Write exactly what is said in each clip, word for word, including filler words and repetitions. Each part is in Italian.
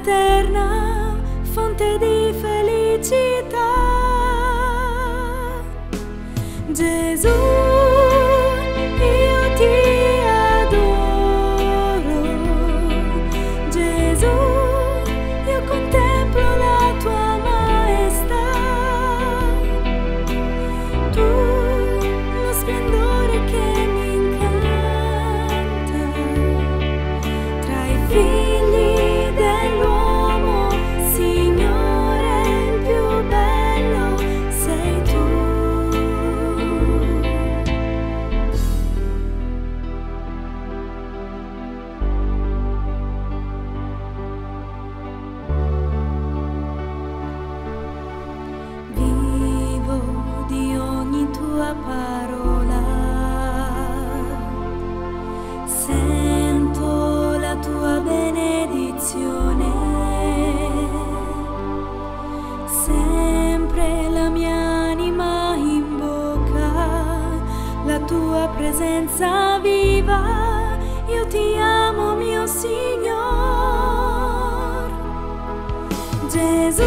eterna, fonte di felicità. Gesù, io ti adoro. Gesù, io contemplo la tua maestà. Tu, lo splendore che mi incanta. Tra i figli dell'uomo, Signore, il più bello sei tu. Vivo di ogni tua parola, sento la tua benedizione, sempre la mia anima invoca la tua presenza viva. Io ti amo, mio Signor. Gesù,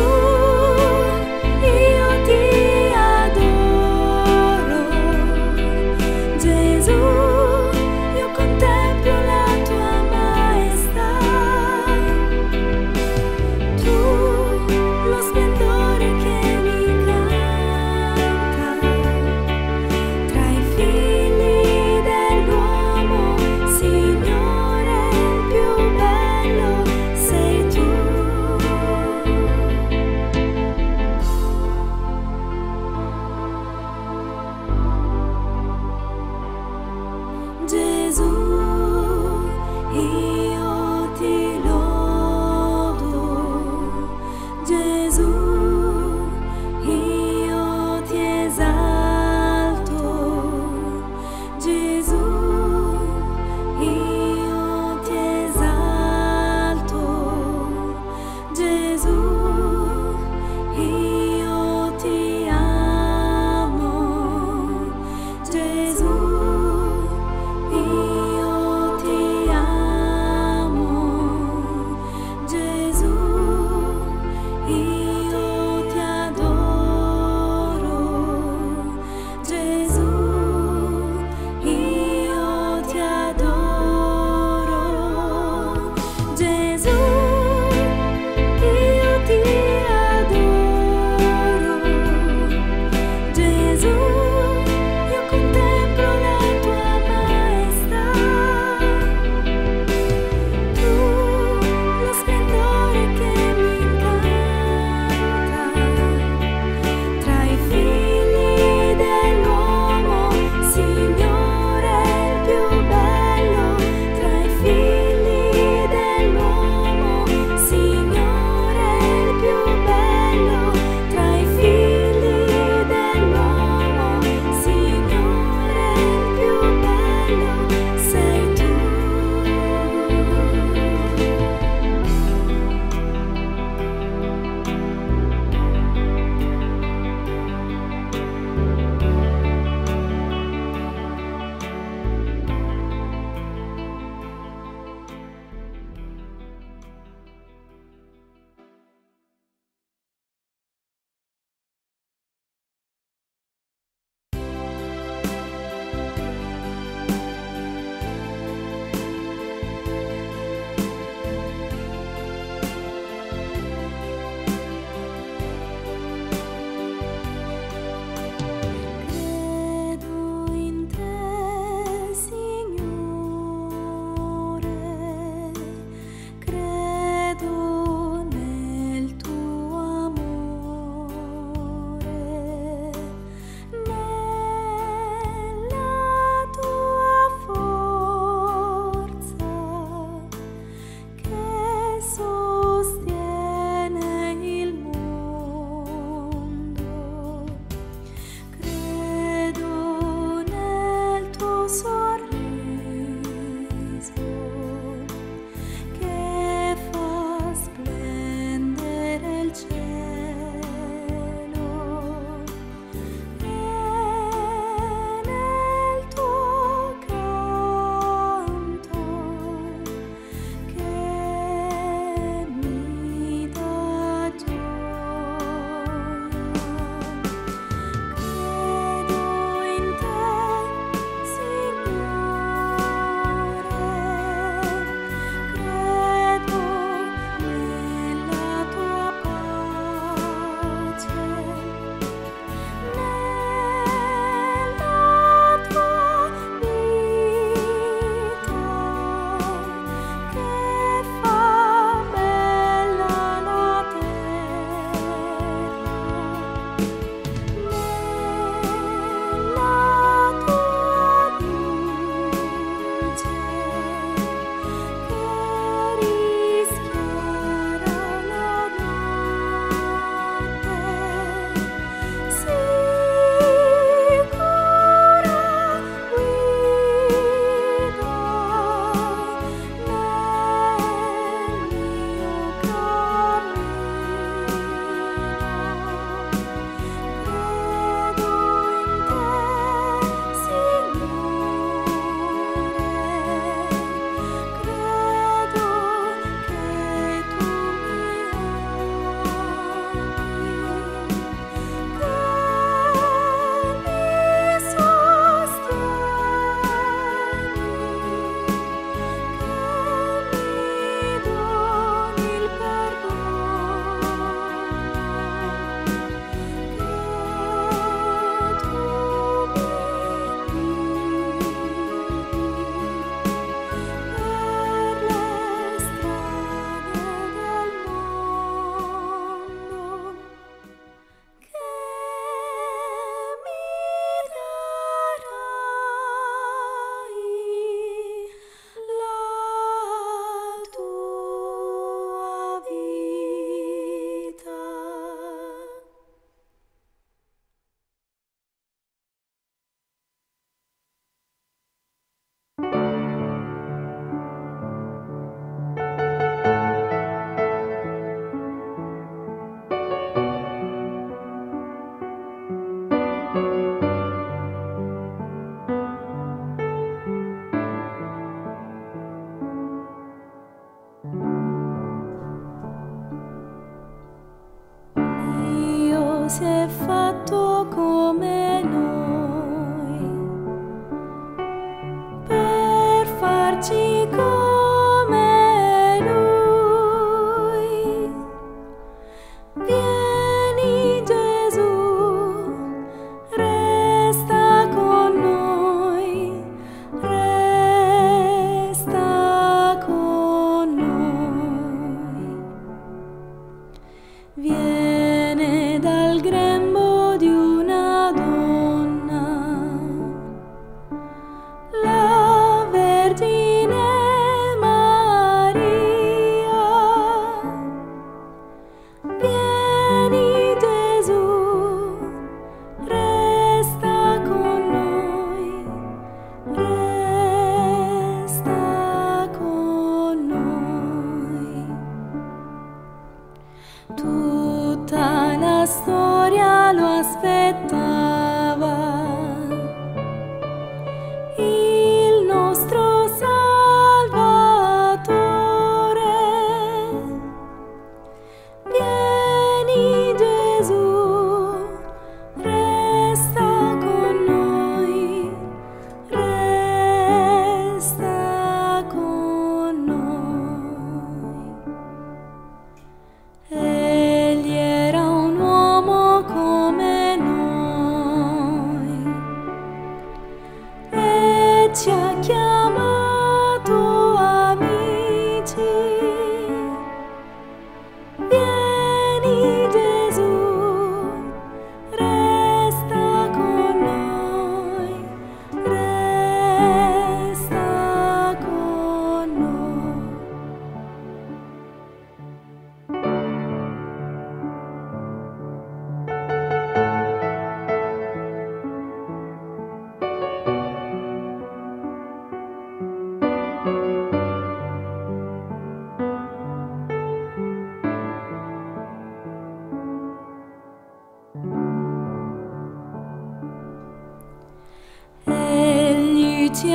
io ti adoro. Gesù, io contemplo la tua maestà. Tu, lo splendore che mi canta. Tra i figli dell'uomo, Signore, il più bello sei tu.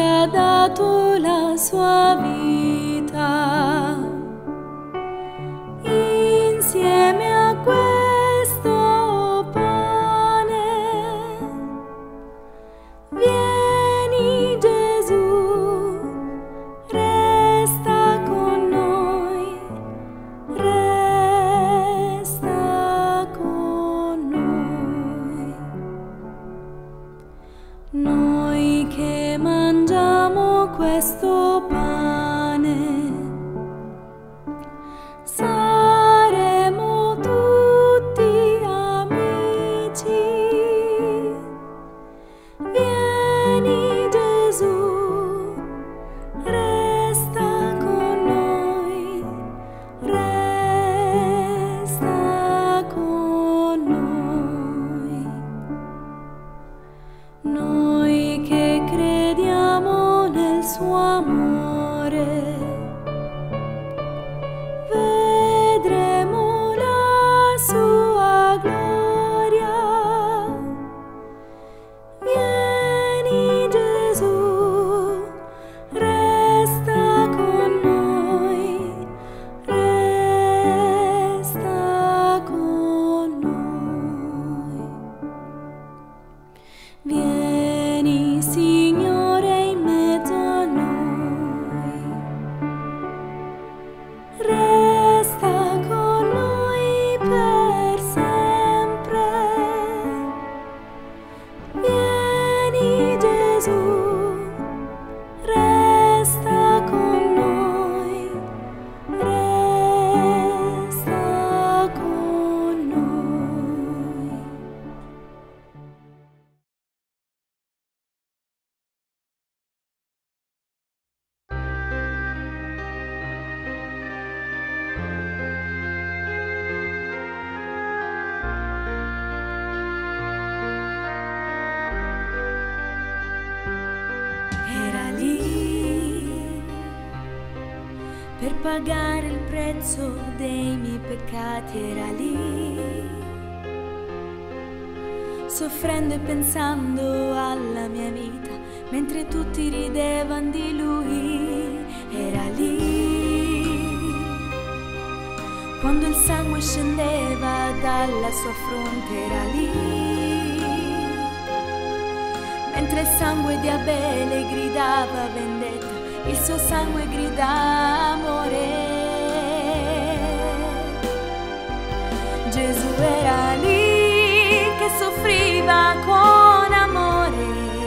ha dato la sua vita insieme a questo pane. Vieni Gesù, resta con noi, resta con noi. Noi che mangiamo questo pane saremo tutti amici. Vieni Gesù, resta con noi, resta con noi. Noi che crediamo nel suo amore, vedremo la sua gloria. Vieni Gesù, resta con noi, resta con noi. Vieni Signore in mezzo a noi, resta con noi per sempre. Vieni Gesù, resta con noi, resta con noi. Era lì per pagare il prezzo dei miei peccati, era lì soffrendo e pensando alla mia vita, mentre tutti ridevano di lui. Era lì quando il sangue scendeva dalla sua fronte, era lì mentre il sangue di Abele gridava vendetta, il suo sangue grida amore. Gesù era lì che soffriva con amore,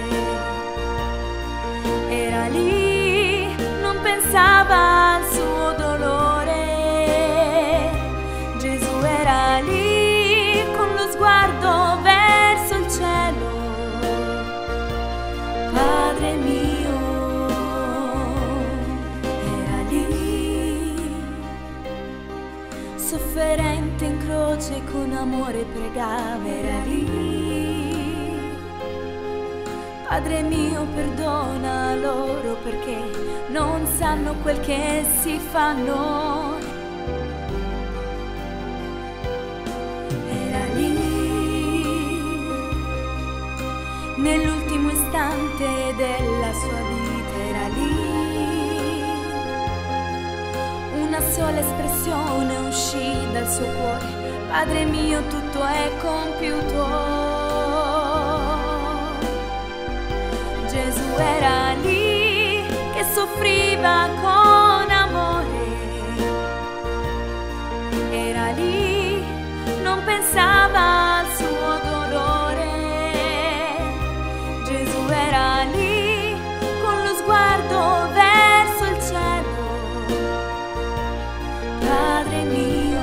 era lì, non pensava al suo dolore. Gesù era lì con lo sguardo verso il cielo. Padre mio, era lì, sofferente in croce con amore pregava, era lì. Padre mio, perdona loro perché non sanno quel che si fanno. Era lì nell'ultimo istante della sua vita, era lì. Una sola espressione uscì dal suo cuore: Padre mio, tutto è compiuto. Gesù era lì che soffriva con amore, era lì, non pensava al suo dolore. Gesù era lì con lo sguardo verso il cielo. Padre mio,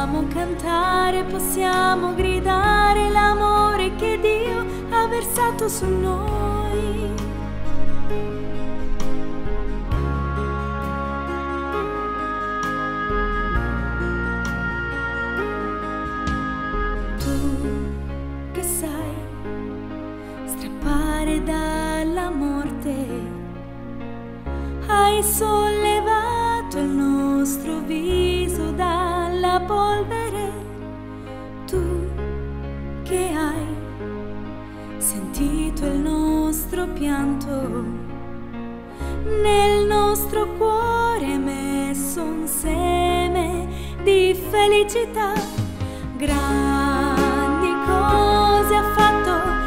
possiamo cantare, possiamo gridare l'amore che Dio ha versato su noi. Dalla morte hai sollevato il nostro viso dalla polvere, tu che hai sentito il nostro pianto, nel nostro cuore hai messo un seme di felicità. Grandi cose ha fatto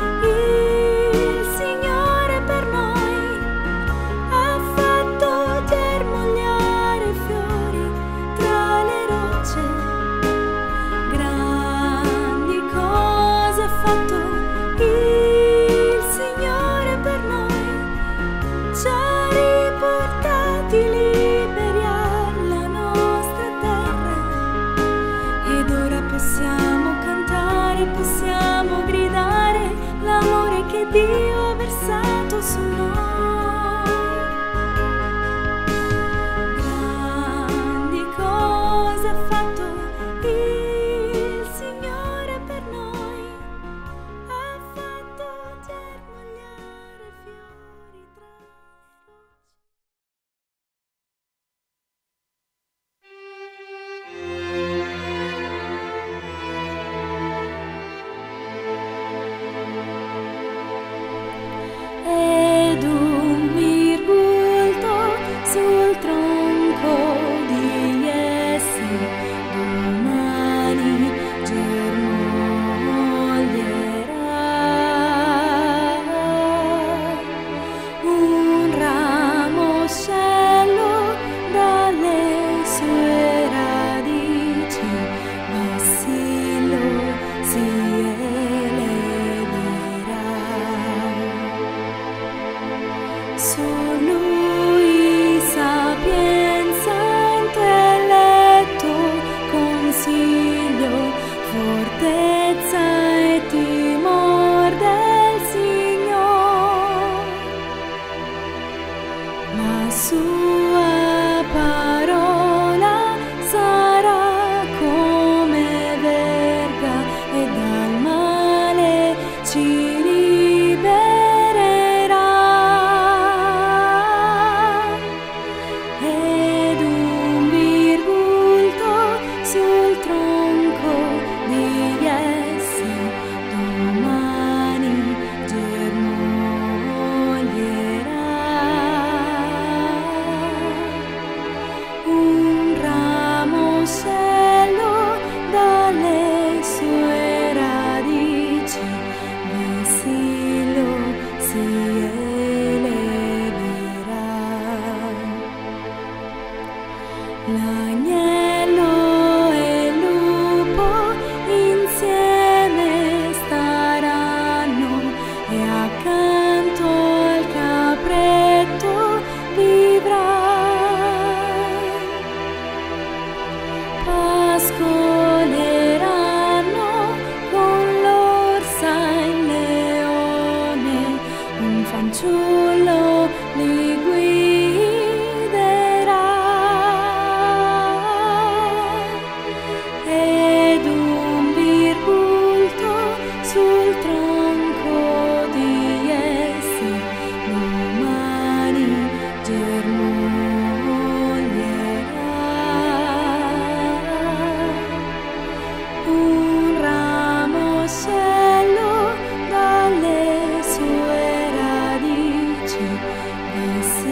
il Signore per noi, ci ha riportati liberi alla nostra terra, ed ora possiamo cantare, possiamo gridare l'amore che Dio ha versato su noi. Grandi cose ha fatto il Signore per noi, ha fatto germogliare fiori tra le rocce. Ed un virgulto sul tronco di essi domani germoglierà. Un ramoscello dalle sue radici vessillo si eleverà. Su lui sapienza, intelletto, consiglio, fortezza e timor del Signor. La sua parola sarà come verga e dal male ci libererà. Ed un virgulto sul tronco di essi domani germoglierà. Un ramoscello dalle sue radici vessillo si eleverà. L'agnello e il lupo insieme staranno e accanto al capretto vivrà. Pascoleranno con l'orsa e il leone, un fanciullo li guiderà. Ed un virgulto sul tronco di essi domani germoglierà. Un ramoscello dalle sue radici vessillo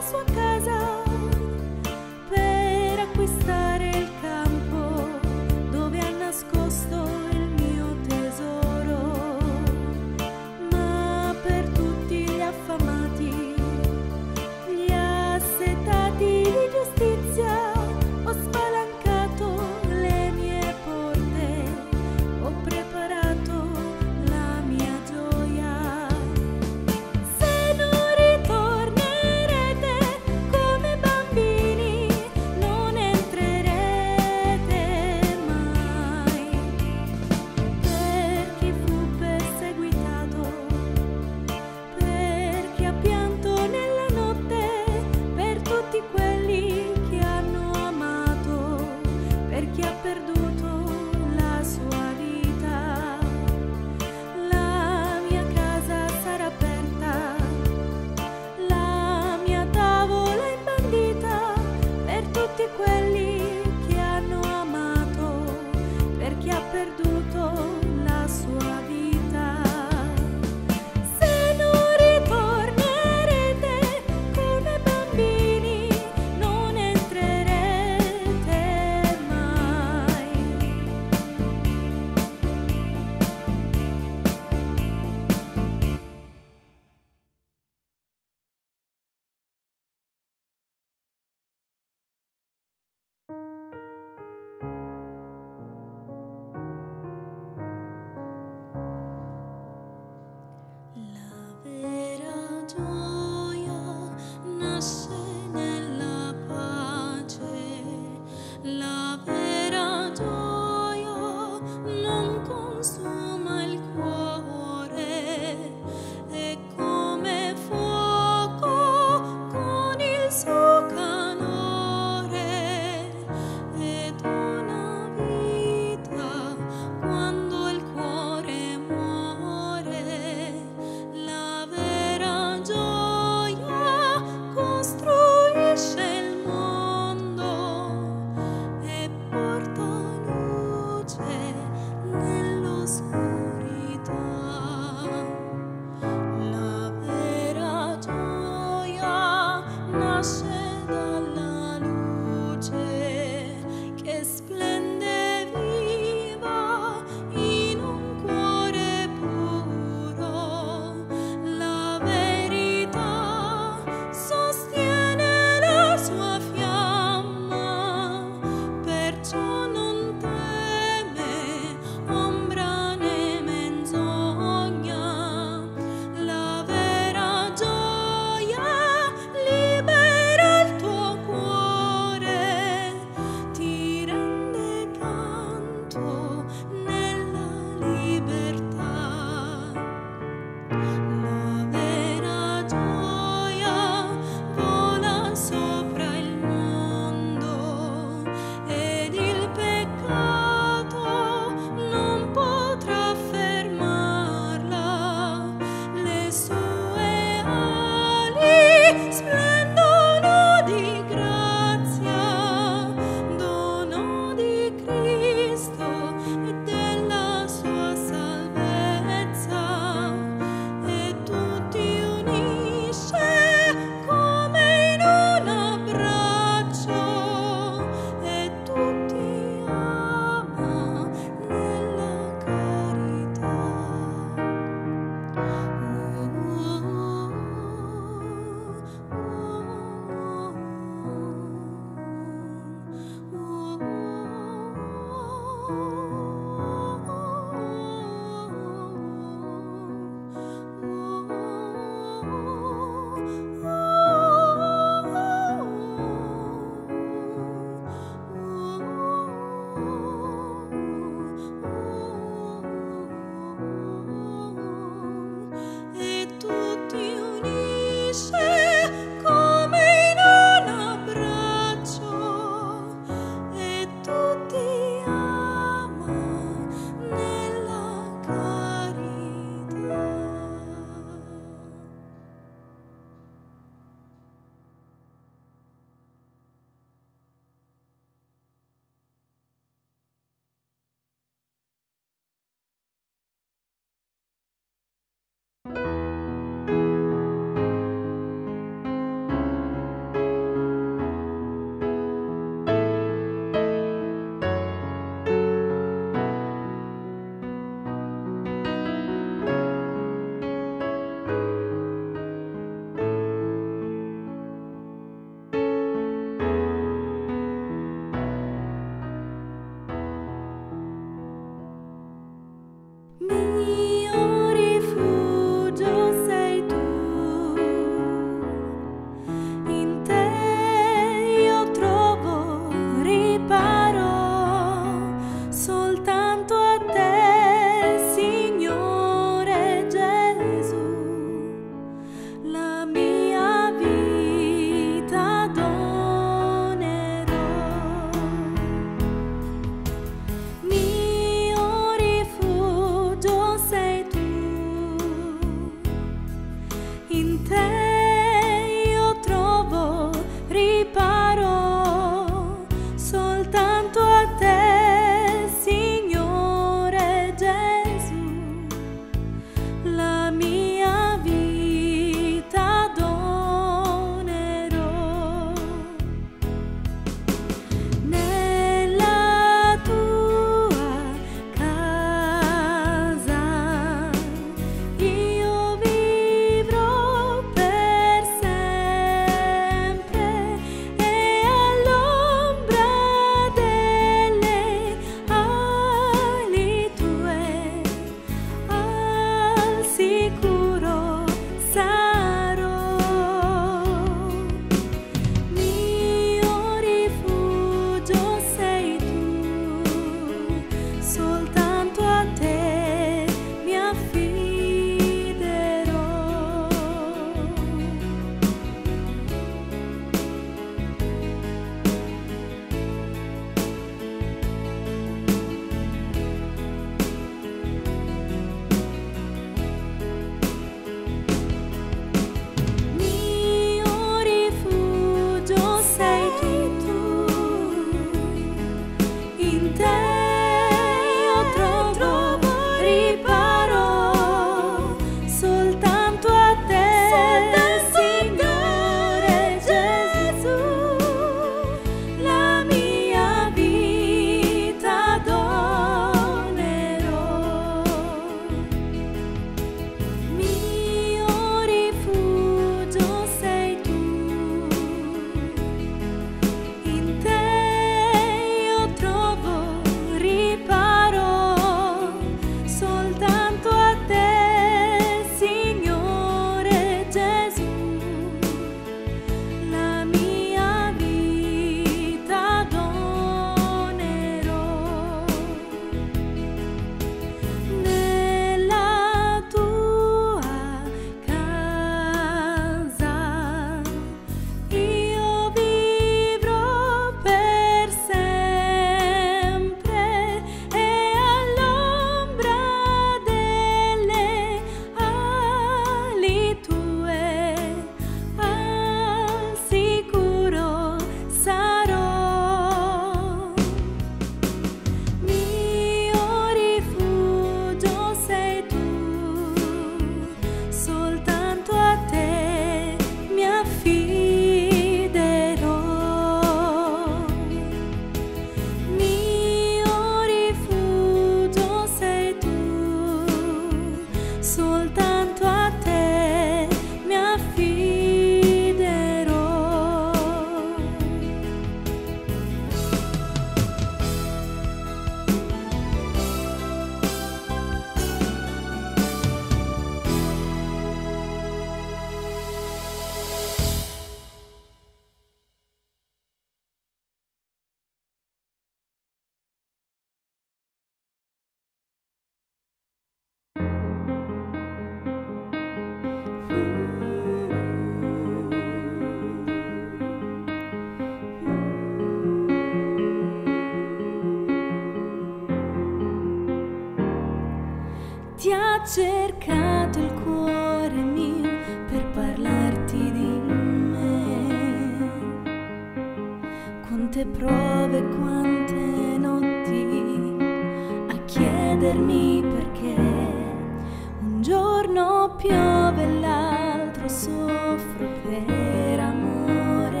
quante prove, quante notti a chiedermi perché un giorno piove e l'altro soffro per amore.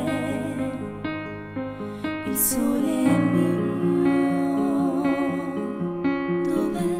Il sole è mio, dov'è?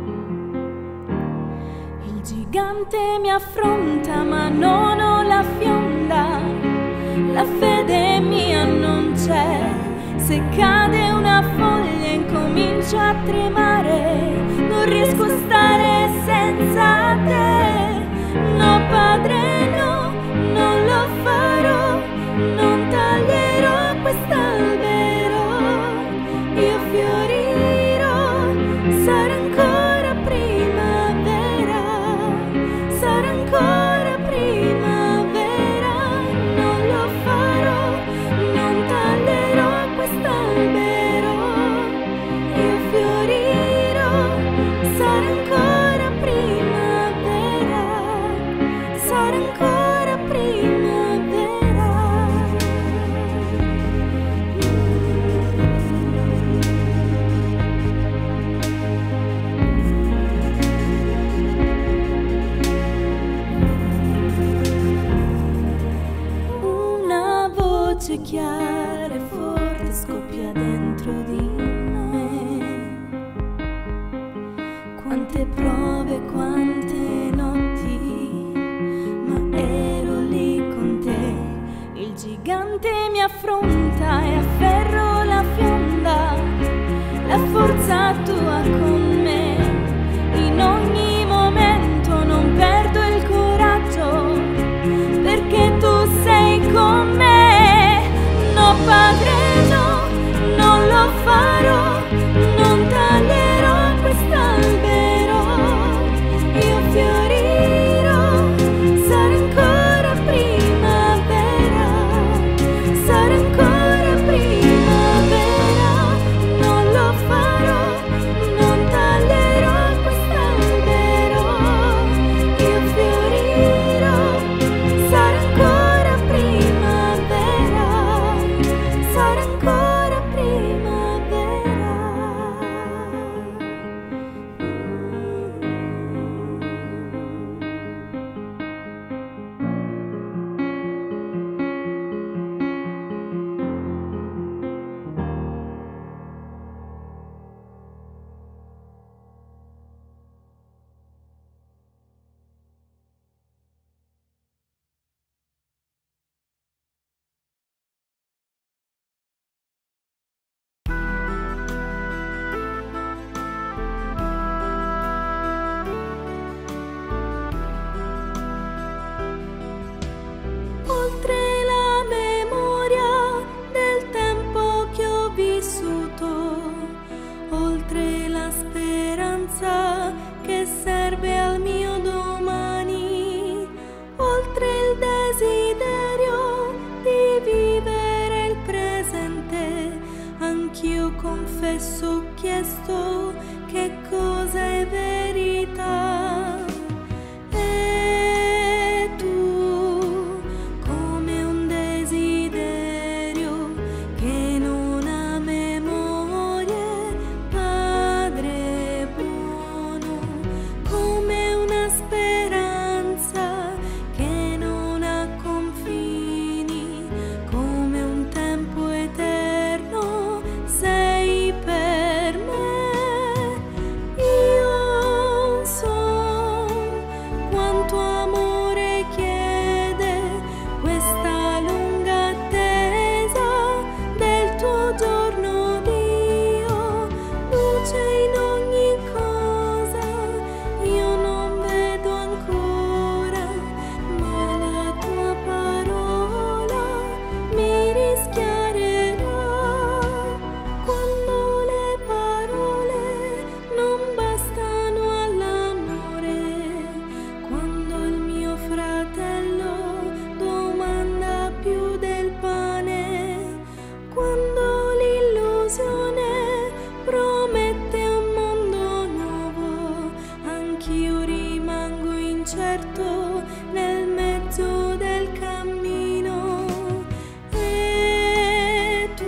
Il gigante mi affronta ma non ho la fionda, la fede mia non c'è. Se cade una foglia incomincia a tremare, non riesco a stare senza te. No padre no, non lo farò, non taglierò quest'albero, io fiorirò, sarà ancora primavera, sarà ancora primavera. Non lo farò, non taglierò quest'albero, io fiorirò, sarà ancora primavera, sarà ancora primavera. Una voce chiara e forte scoppia dentro di me. Quante prove, quante notti, ma ero lì con te. Il gigante mi affronta e afferro la fionda, la forza tua con me. In ogni momento non perdo il coraggio, perché tu sei con me. No padre no, non lo farò, non taglierò quest'albero, io fiorirò, sarà ancora primavera, sarà ancora primavera. Non lo farò, non taglierò quest'albero, io fiorirò, sarà ancora primavera, sarà ancora primavera. Oltre la memoria del tempo che ho vissuto, oltre la speranza che serve al mio domani, oltre il desiderio di vivere il presente, anch'io confesso ho chiesto che cosa è verità. E tu, come un desiderio che non ha memorie, Padre buono, come una speranza che non ha confini, come un tempo eterno sei per me. Io so quanto amore chiede questa lunga attesa del tuo giorno, Dio, luce in ogni cosa. Io non vedo ancora, ma la tua parola mi rischiarerà. Quando le parole non bastano all'amore, quando il mio fratello domanda più del pane, quando l'illusione promette un mondo nuovo, anch'io rimango incerto nel mezzo del cammino. E tu,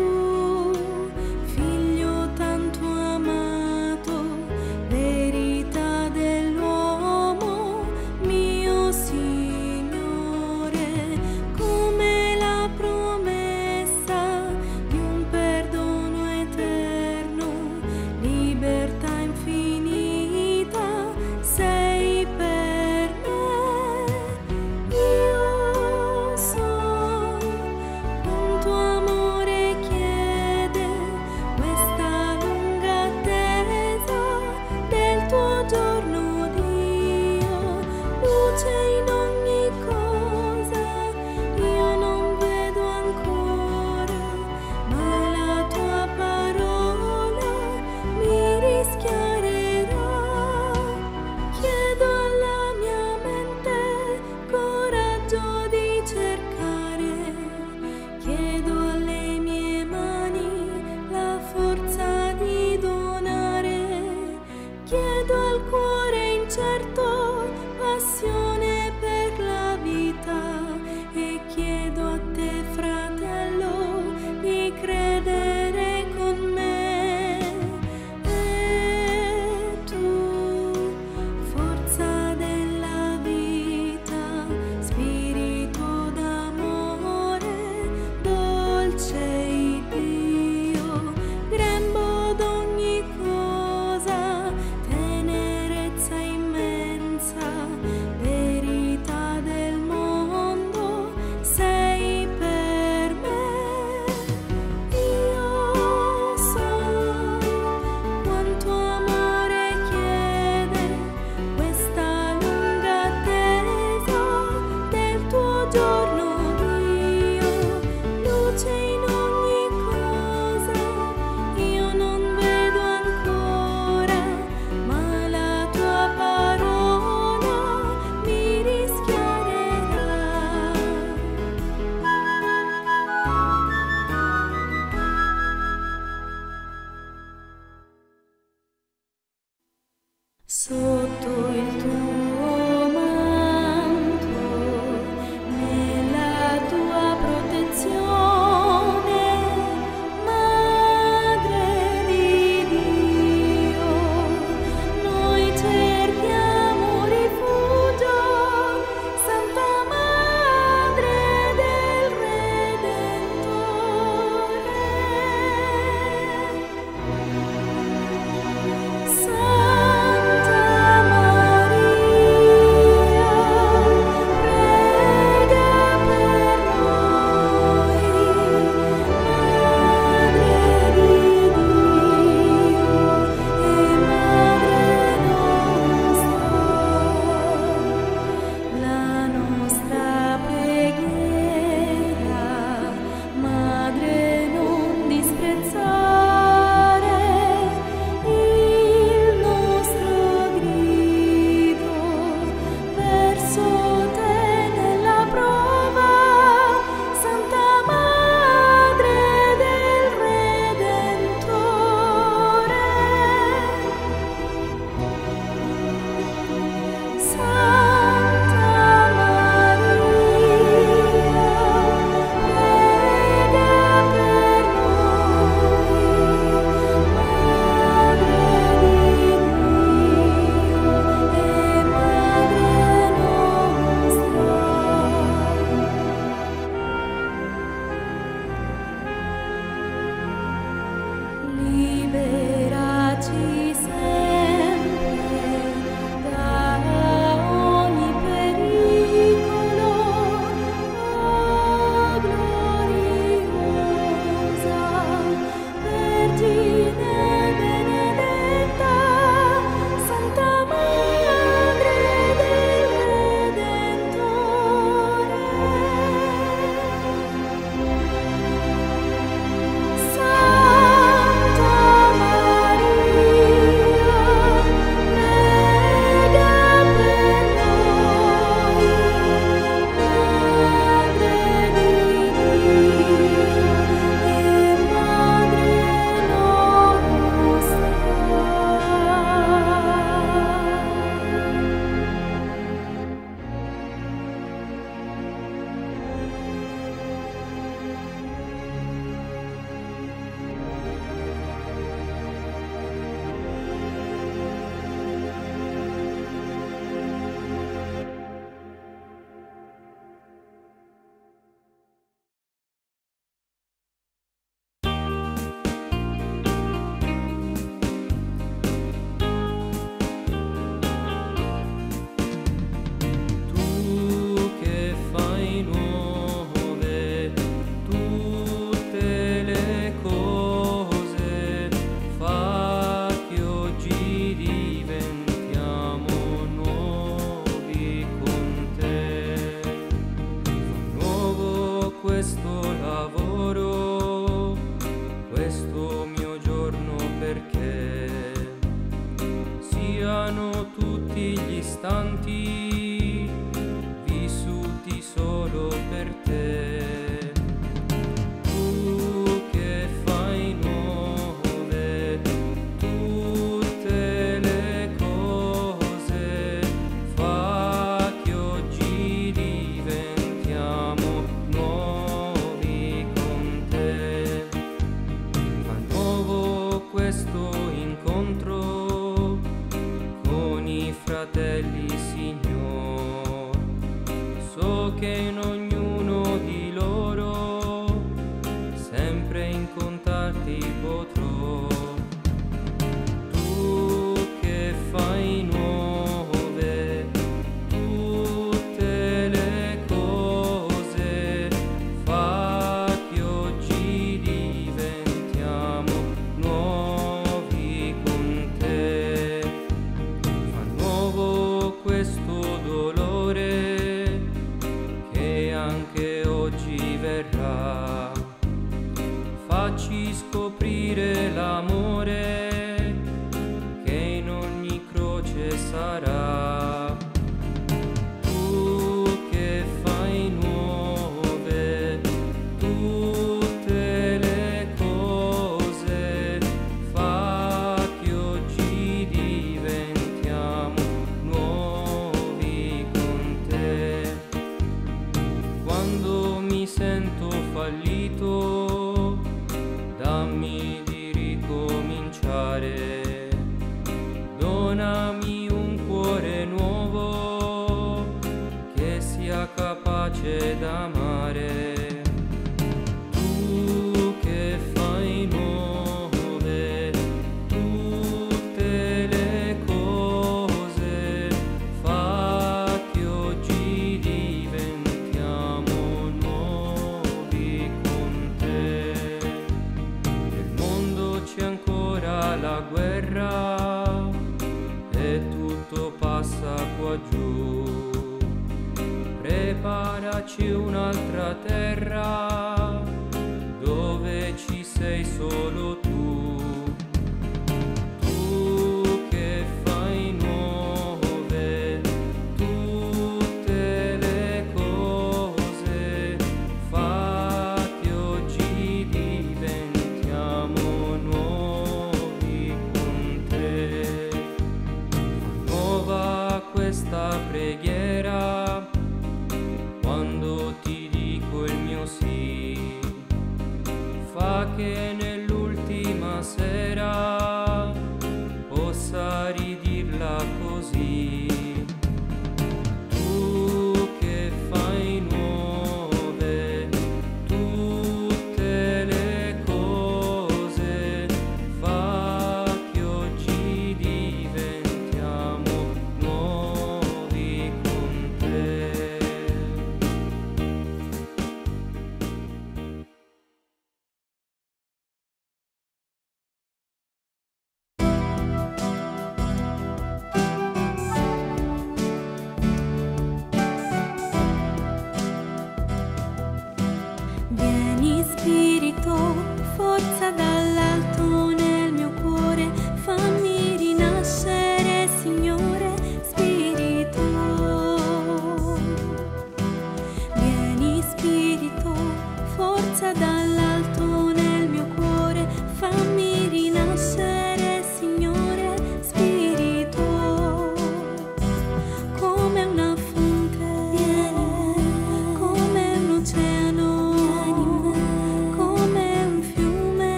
Credo che in ognuno di loro sempre incontrarti potrò. Tu che fai nuove tutte le cose, fa che oggi diventiamo nuovi con te. Fa nuovo questo dolore che anche oggi verrà. Facci scoprire l'amore che in ogni croce sarà. Tu che fai nuove tutte le cose, fa che oggi diventiamo nuovi con te. Quando mi sento fallito, dammi di ricominciare. Donami un cuore nuovo che sia capace d'amare. Tu che fai nuove tutte le cose, fa che oggi diventiamo nuovi con te. Nel mondo c'è ancora la guerra e tutto passa qua giù. Preparaci un'altra terra dove ci sei solo tu. Tu che fai nuove tutte le cose, fa che oggi diventiamo nuovi con te. Nuova questa preghiera quando ti dico il mio sì, fa che